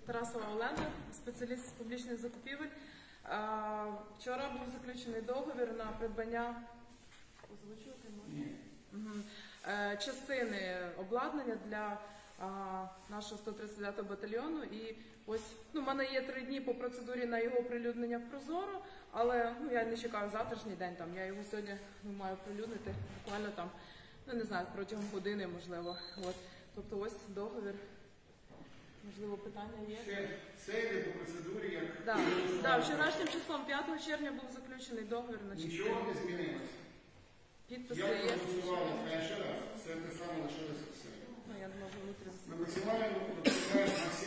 Тарасова Олена, спеціаліст з публічних закупівель. Вчора був заключений договір на придбання частини обладнання для нашого 139-го батальйону. І ось, в мене є 3 дні по процедурі на його оприлюднення в Прозоро, але я не чекаю завтрашній день, я його сьогодні маю оприлюднити, буквально не знаю, протягом години, можливо. Тобто ось договір. Можливо, питання є? Це йде по процедурі, як... Так, вчорашнім числом, 5 червня, був заключений договір на частину. Нічого не змінилося. Підписи Я є. проголосувала перший раз, це те саме лишилося все. Я не можу внутрішньо. Ми максимально